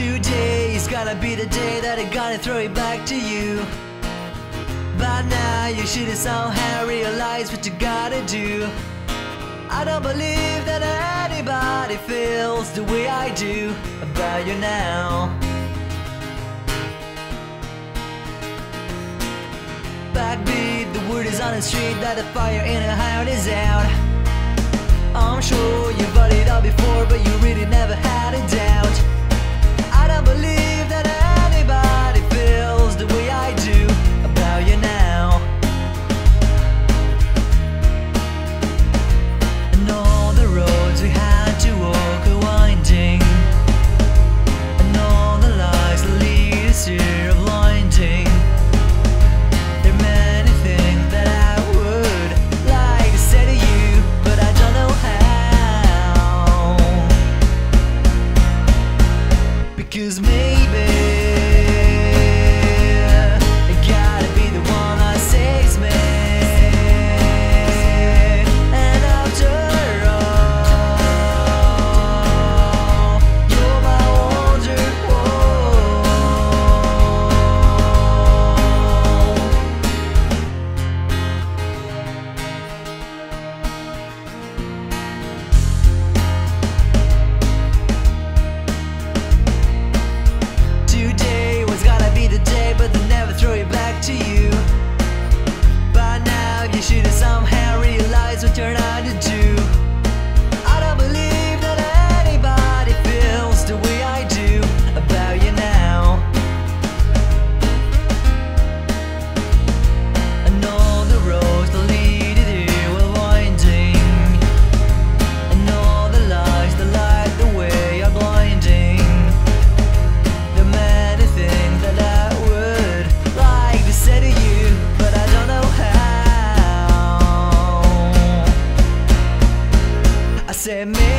Today's gonna be the day that I gotta throw it back to you. By now you should have somehow realized what you gotta do. I don't believe that anybody feels the way I do about you now. Backbeat, the word is on the street that the fire in her heart is out. I'm sure you've heard it all before, but you really never had a doubt. I don't believe that anybody feels the way I do about you now. And all the roads we had to walk are winding, and all the lies that lead us here are blinding. There are many things that I would like to say to you, but I don't know how. Because maybe it gotta be the one that saves me. And after all, you're my wonder Today was gonna be the day, but they never throw it back to you. By now you should have somehow realized what you're not to do. I don't believe that anybody feels the way I do about you now. And all the roads that lead you here were winding, and all the lies that light the way are blinding. There are many things that I would like to say to you, but I don't know how. I said maybe